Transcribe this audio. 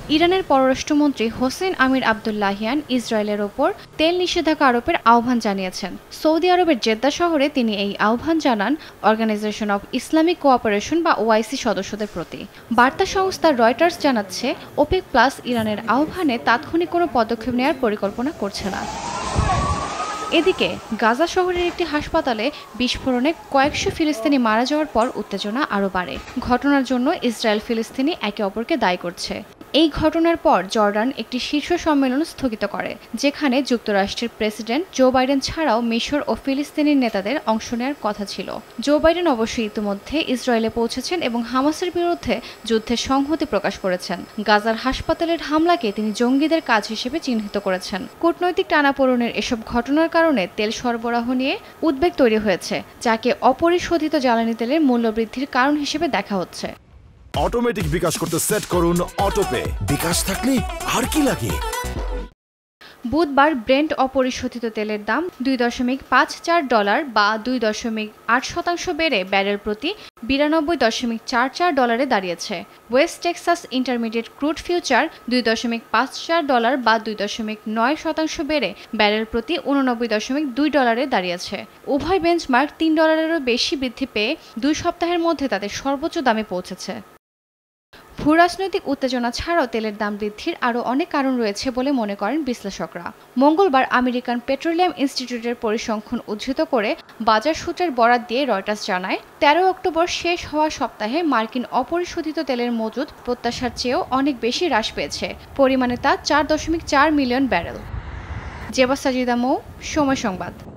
ইরানের পররাষ্ট্রমন্ত্রী হোসেন আমির আবদুল্লাহিয়ান ইসরায়েলের ওপর তেল নিষেধাজ্ঞা আরোপের আহ্বান জানিয়েছেন। সৌদি আরবের জেদ্দা শহরে তিনি এই আহ্বান জানান অর্গানাইজেশন অব ইসলামিক কোঅপারেশন বা ওআইসি সদস্যদের প্রতি। বার্তা সংস্থা রয়টার্স জানাচ্ছে, ওপেক প্লাস ইরানের আহ্বানে তাৎক্ষণিক কোনো পদক্ষেপ নেওয়ার পরিকল্পনা করছে না। এদিকে গাজা শহরের একটি হাসপাতালে বিস্ফোরণে কয়েকশো ফিলিস্তিনি মারা যাওয়ার পর উত্তেজনা আরও বাড়ে। ঘটনার জন্য ইসরায়েল ফিলিস্তিনি একে অপরকে দায়ী করছে। এই ঘটনার পর জর্ডান একটি শীর্ষ সম্মেলন স্থগিত করে, যেখানে যুক্তরাষ্ট্রের প্রেসিডেন্ট জো বাইডেন ছাড়াও মিশর ও ফিলিস্তিনি নেতাদের অংশ নেওয়ার কথা ছিল। জো বাইডেন অবশ্যই ইতিমধ্যে ইসরায়েলে পৌঁছেছেন এবং হামাসের বিরুদ্ধে যুদ্ধের সংহতি প্রকাশ করেছেন। গাজার হাসপাতালের হামলাকে তিনি জঙ্গিদের কাজ হিসেবে চিহ্নিত করেছেন। কূটনৈতিক টানাপোড়েনের এসব ঘটনার কারণে তেল সরবরাহ নিয়ে উদ্বেগ তৈরি হয়েছে, যাকে অপরিশোধিত জ্বালানি তেলের মূল্যবৃদ্ধির কারণ হিসেবে দেখা হচ্ছে। অটোমেটিক বিকাশ করতে সেট করুন অটোপে। বিকাশ থাকলে আর কি লাগে। বুধবার ব্রেন্ট অপরিশোধিত তেলের দাম $2.54 বা 2.8% বেড়ে ব্যারেল প্রতি $92.44 দাঁড়িয়েছে। West Texas Intermediate crude future $2.54 বা 2.9% বেড়ে ব্যারেল প্রতি $89.2 দাঁড়িয়েছে। উভয় বেঞ্চমার্ক $3 বেশি বৃদ্ধি পেয়ে 2 সপ্তাহের মধ্যে তাদের সর্বোচ্চ দামে পৌঁছেছে। ভূরাজনৈতিক উত্তেজনা ছাড়াও তেলের দাম বৃদ্ধির আরও অনেক কারণ রয়েছে বলে মনে করেন বিশ্লেষকরা। মঙ্গলবার আমেরিকান পেট্রোলিয়াম ইনস্টিটিউটের পরিসংখ্যান উদ্ধৃত করে বাজার সূত্রের বরাত দিয়ে রয়টার্স জানায়, 13 অক্টোবর শেষ হওয়া সপ্তাহে মার্কিন অপরিশোধিত তেলের মজুদ প্রত্যাশার চেয়েও অনেক বেশি হ্রাস পেয়েছে। পরিমাণে তা 4.4 মিলিয়ন ব্যারেল। জেবা সাজিদা মৌ, সময় সংবাদ।